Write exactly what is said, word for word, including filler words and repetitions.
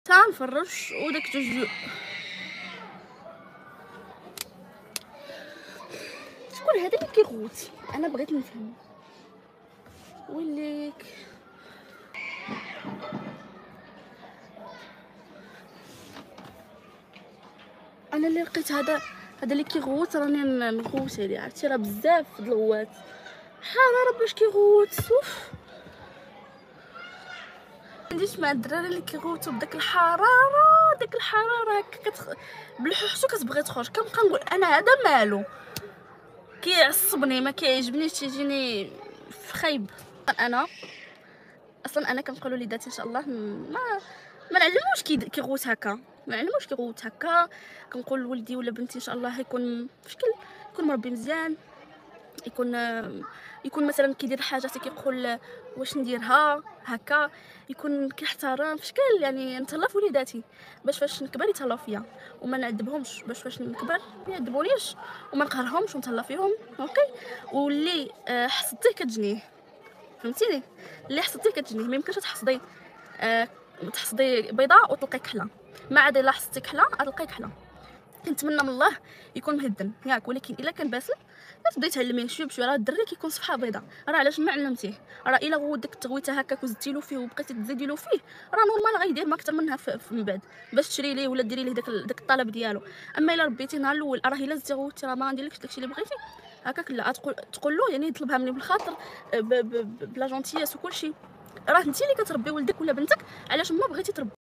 تنفرش وداك جوج. شكون هذا اللي كيغوت؟ انا بغيت نفهم. ويليك انا اللي لقيت هذا هذا اللي كيغوت راني نغوت عليه. عرفتي راه بزاف د الغوات حراره باش كيغوت. اوف عنديش مع الدراري اللي كيغوتوا بداك الحراره داك الحراره هكا كتخ... بالحوحتو كتبغي تخرج. كنبقى نقول انا هذا مالو كيعصبني ما كيعجبنيش تيجيني في خايب. انا اصلا انا كنقول لوليداتي ان شاء الله ما ما نعلموش كي كيغوت هكا ما نعلموش كيغوت هكا. كنقول لولدي ولا بنتي ان شاء الله يكون بشكل يكون مربي مزيان، يكون يكون مثلا كيدير حاجه حتى كيقول واش نديرها هكا، يكون كيحترم في شكل يعني نتهلا في وليداتي باش فاش نكبر يتهلاو فيا وما نعذبهمش، باش فاش نكبر ما يعذبونيش وما نقهرهمش ونتهلا فيهم. اوكي واللي آه حصدتيه كتجنيه فهمتيني. اللي حصدتيه كتجنيه ما يمكنش تحصدي آه تحصدي بيضاء وتلقي كحله، ما عاد الا حصدتي كحله غتلقاي كحله. كنتمنى من الله يكون مهدن ياك، ولكن الا كان باسل تبداي تعلميه شويه بشويه. راه الدري كيكون صفحه بيضاء راه علاش ما علمتيه. راه الا غود ديك التغويته هكاك وزدتي له فيه وبقيتي تزيدي له فيه راه نورمال غيدير ما اكثر منها من بعد باش تشري ليه ولا ديري ليه داك داك الطلب ديالو. اما الا ربيتي نهار الاول راه الا زدتي غوتي راه ما غنديرلكش داكشي اللي بغيتي هكاك. لا تقول تقول له يعني يطلبها مني بالخاطر بلا جونتياس وكلشي. راه انت اللي كتربي ولدك ولا بنتك علاش ما بغيتي تربي.